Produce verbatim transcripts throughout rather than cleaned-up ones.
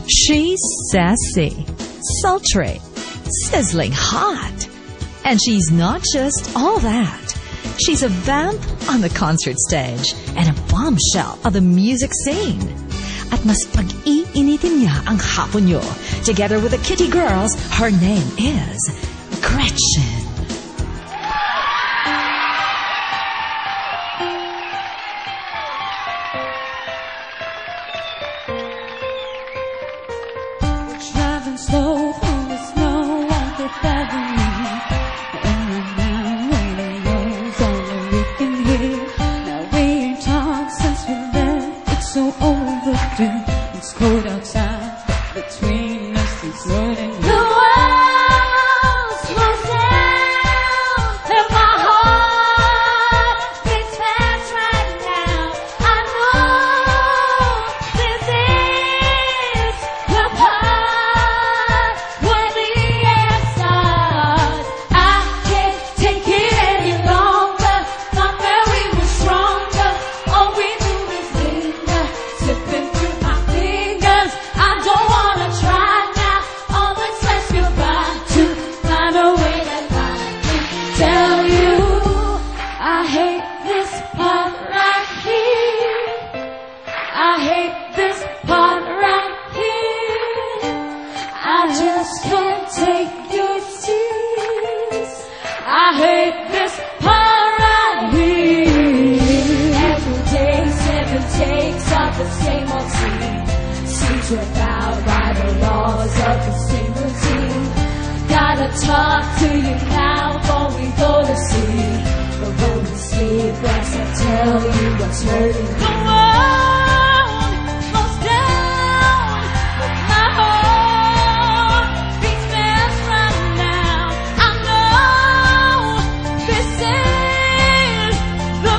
She's sassy, sultry, sizzling hot. And she's not just all that. She's a vamp on the concert stage and a bombshell of the music scene. At mas pag-iinitin niya ang hapon niyo. Together with the Kitty Girls, her name is Gretchen. Driving slow through the snow on Fifth Avenue. And right now radio's all that we can hear. Now we ain't talked since we left. It's so overdue. It's cold outside, but between us it's running. The world slows down, and my heart beats fast right now. I know this is the part where the end starts. I can't take it any longer. Thought that we were stronger. All we do is linger, slipping through my fingers. I don't wanna try now. All that's left goodbye to find a way that I can tell you I hate this part right here. I hate this part right here. I just can't take your tears. I hate this part right here. Every day, seven takes of the same old scene. Seems without by the laws of the same routine. Gotta talk to you now before we go to sleep. But when we sleep, let's not tell you what's hurting me. The world slows down, but my heart beats fast right now. I know this is the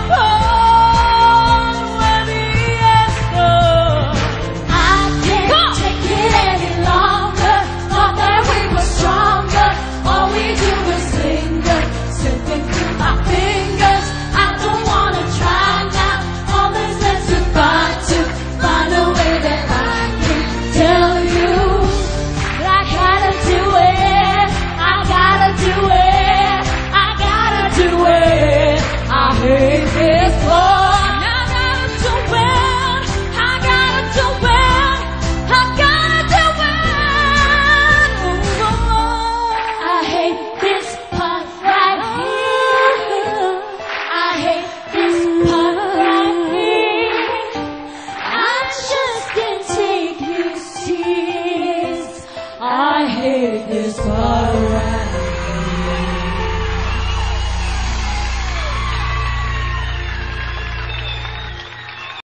part where the end starts. I can't take it any longer. Thought that we were stronger. All we do is linger, slipping through my fingers. I don't wanna try now. All that's left goodbye to find a way that I can tell you that I gotta do it. I gotta do it. I gotta do it. I hate this part. I gotta do it. I gotta do it. I gotta do it. I hate this part right here. I hate this part right here. I just can't take your tears. I hate